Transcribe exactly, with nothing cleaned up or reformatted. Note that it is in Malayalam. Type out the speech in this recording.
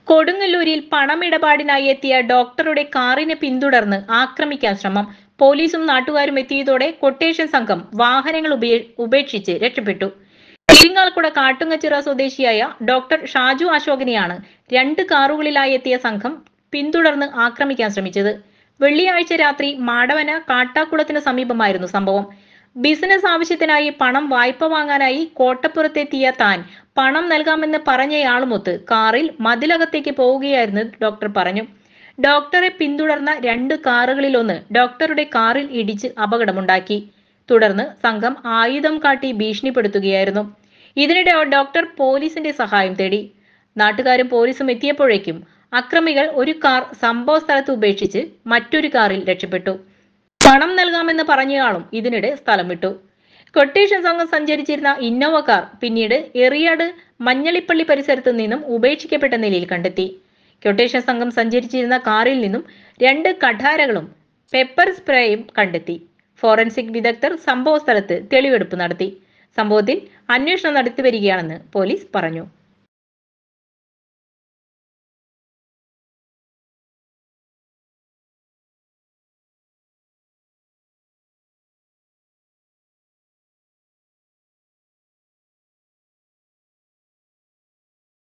കൊടുങ്ങല്ലൂരിൽ പണമിടപാടിനായി എത്തിയ ഡോക്ടറുടെ കാറിനെ പിന്തുടർന്ന് ആക്രമിക്കാൻ ശ്രമം. പോലീസും നാട്ടുകാരും എത്തിയതോടെ കൊട്ടേഷൻ സംഘം വാഹനങ്ങൾ ഉപേക്ഷിച്ച് രക്ഷപ്പെട്ടു. ഇരിങ്ങാലക്കുട കാട്ടുങ്ങച്ചിറ സ്വദേശിയായ ഡോക്ടർ ഷാജു അശോകനെയാണ് രണ്ട് കാറുകളിലായി എത്തിയ സംഘം പിന്തുടർന്ന് ആക്രമിക്കാൻ ശ്രമിച്ചത്. വെള്ളിയാഴ്ച രാത്രി മാടവന കാട്ടാക്കുളത്തിന് സമീപമായിരുന്നു സംഭവം. ബിസിനസ് ആവശ്യത്തിനായി പണം വായ്പ വാങ്ങാനായി കോട്ടപ്പുറത്തെത്തിയ താൻ പണം നൽകാമെന്ന് പറഞ്ഞയാളുമൊത്ത് കാറിൽ മതിലകത്തേക്ക് പോവുകയായിരുന്നു ഡോക്ടർ പറഞ്ഞു. ഡോക്ടറെ പിന്തുടർന്ന രണ്ട് കാറുകളിലൊന്ന് ഡോക്ടറുടെ കാറിൽ ഇടിച്ച് അപകടമുണ്ടാക്കി. തുടർന്ന് സംഘം ആയുധം കാട്ടി ഭീഷണിപ്പെടുത്തുകയായിരുന്നു. ഇതിനിടെ ഡോക്ടർ പോലീസിന്റെ സഹായം തേടി. നാട്ടുകാരും പോലീസും എത്തിയപ്പോഴേക്കും അക്രമികൾ ഒരു കാർ സംഭവ സ്ഥലത്ത് ഉപേക്ഷിച്ച് മറ്റൊരു കാറിൽ രക്ഷപ്പെട്ടു. പണം നൽകാമെന്ന് പറഞ്ഞയാളും ഇതിനിടെ സ്ഥലം വിട്ടു. കൊട്ടേഷൻ സംഘം സഞ്ചരിച്ചിരുന്ന ഇന്നോവ കാർ പിന്നീട് എറിയാട് മഞ്ഞളിപ്പള്ളി പരിസരത്തു നിന്നും ഉപേക്ഷിക്കപ്പെട്ട നിലയിൽ കണ്ടെത്തി. കൊട്ടേഷൻ സംഘം സഞ്ചരിച്ചിരുന്ന കാറിൽ നിന്നും രണ്ട് കഠാരകളും പെപ്പർ സ്പ്രേയും കണ്ടെത്തി. ഫോറൻസിക് വിദഗ്ധർ സംഭവ സ്ഥലത്ത് തെളിവെടുപ്പ് നടത്തി. സംഭവത്തിൽ അന്വേഷണം നടത്തിവരികയാണെന്ന് പോലീസ് പറഞ്ഞു.